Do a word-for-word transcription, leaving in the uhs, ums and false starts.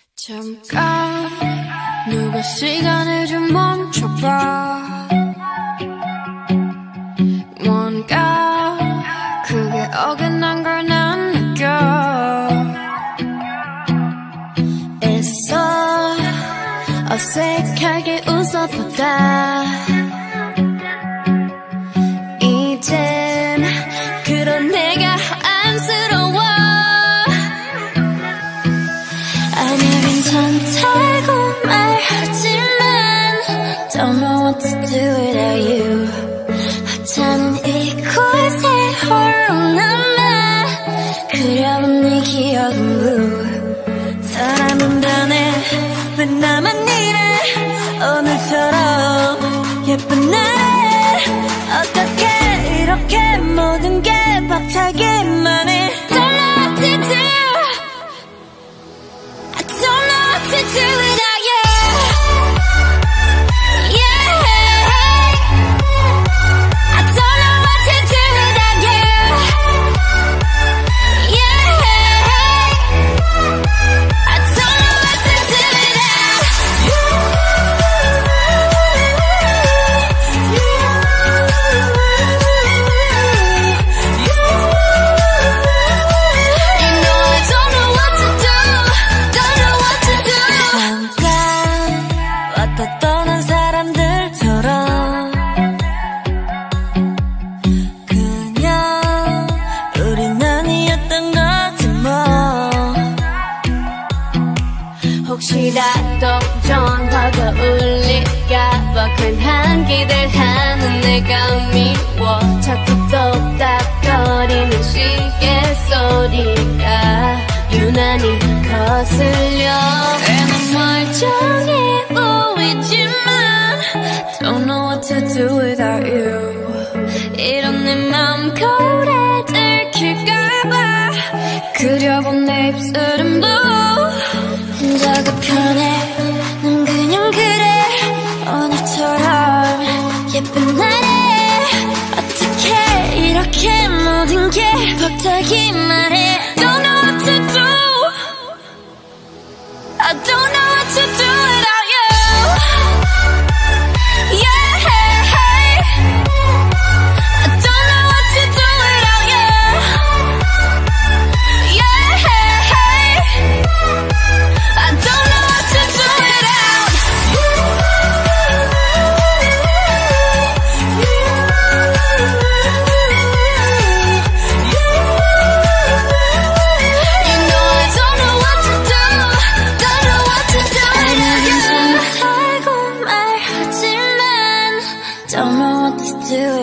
잠깐 누가 시간을 좀 멈춰봐. 뭔가 그게 어긋난 걸 난 느껴. 애써 어색하게 웃어보다 이젠 그런 내가 안쓰러워. 아니야 괜찮다고 말하지만 Don't know what to do without you. 하찮은 이곳에 홀로 남아 그려본 네 기억은 blue. 사람은 변해 왜 나만 이래 오늘처럼 예쁜 날에 어떻게 이렇게 모든 게 벅차기만 해. Don't know what to do. I don't know what to do without you. Yeah, I don't know what to do without you. Yeah, I don't know what to do without you. You know I don't know what to do. Don't know what to do. 잠깐 왔다 떠난 사람들처럼 그냥 우린 아니었던 거지 뭐. 혹시 다또 전화가 울릴까봐 괜한 기대하는 내가 미워. 자꾸 똑딱거리는 시계 소리가 유난히 거슬려. 난 멀쩡해 보이지만 Don't know what to do without you. 이런 내 맘 거울에 들킬까봐 그려본 내 입술은 blue. 혼자가 편해 난 그냥 그래 오늘처럼 예쁜 날에 어떻게 이렇게 모든 게 벅차기만 해. Don't know what to do. I don't know what to do without you. Yeah, I don't know what to do without you. Yeah, I don't know what to do without you. You know I don't know what to do. Don't know what to do without you. 괜찮다고 말하지만 Don't know what to do